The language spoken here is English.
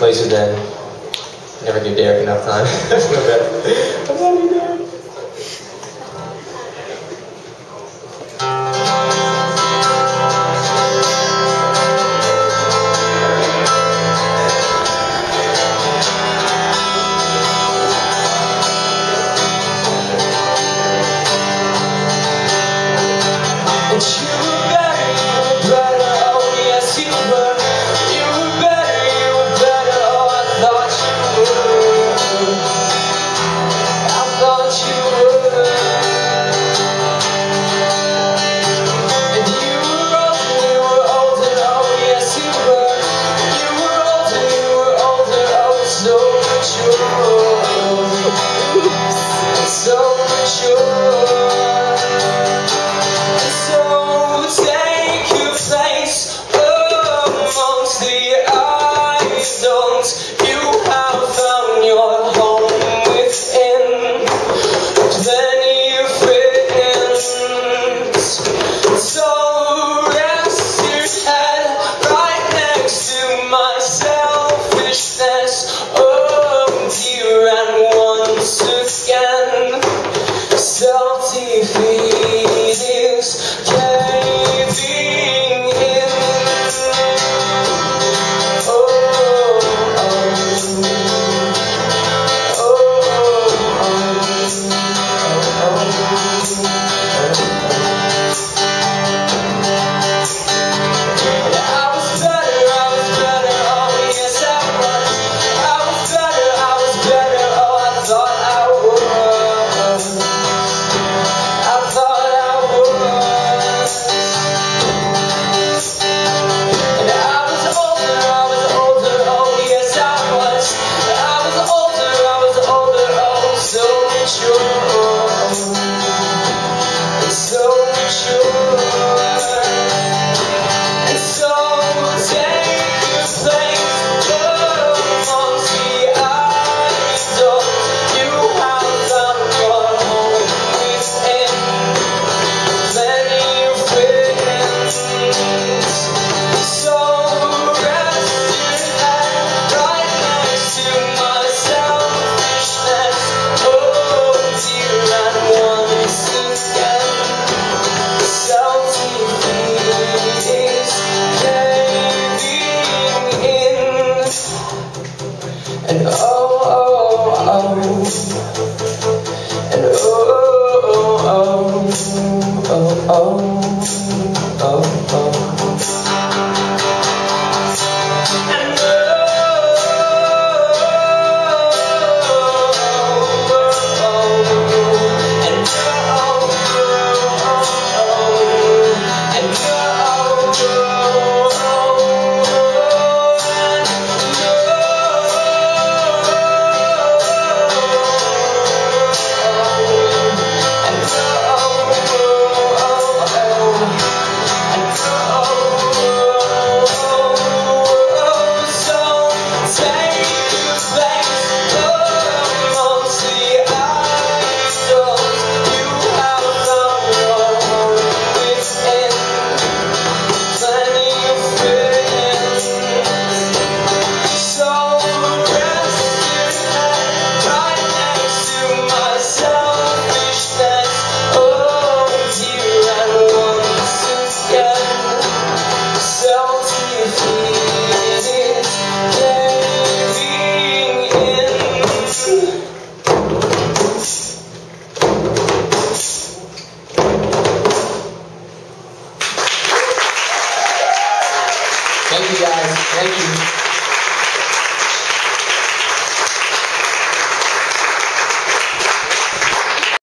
lazy day. Never give Derek enough time. I love you, Derek. And you were better, oh yes you were. You were better, oh I thought you were. I thought you were. And you were older, oh yes you were. You were older, oh so mature. So mature. Take your place amongst the idols. You have found your home within plenty of friends. So rest your head right next to my selfishness. Oh dear, and once again, self-defeat is caving in. I was better, oh yes I was. I was better, oh I thought I was. I thought I was. And I was older, oh yes I was. I was older, oh so mature. So mature. And so take your place amongst the idols. You have found your home within plenty of friends. So rest your head right next to my selfishness. Oh dear, and once again, self-defeat is caving in. And and thank you guys. Thank you.